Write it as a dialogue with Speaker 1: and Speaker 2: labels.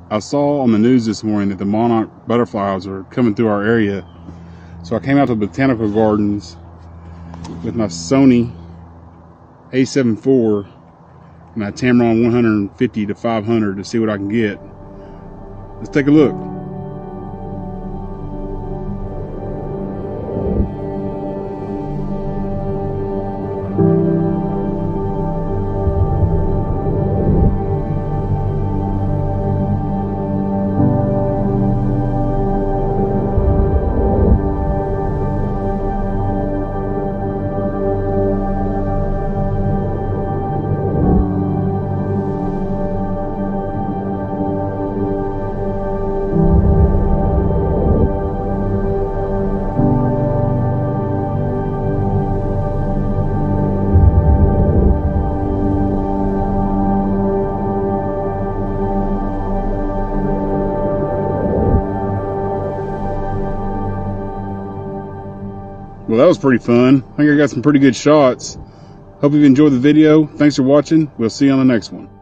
Speaker 1: I saw on the news this morning that the monarch butterflies are coming through our area. So I came out to the botanical gardens with my Sony A7 IV and my Tamron 150 to 500 to see what I can get. Let's take a look. Well, that was pretty fun. I think I got some pretty good shots. Hope you've enjoyed the video. Thanks for watching. We'll see you on the next one.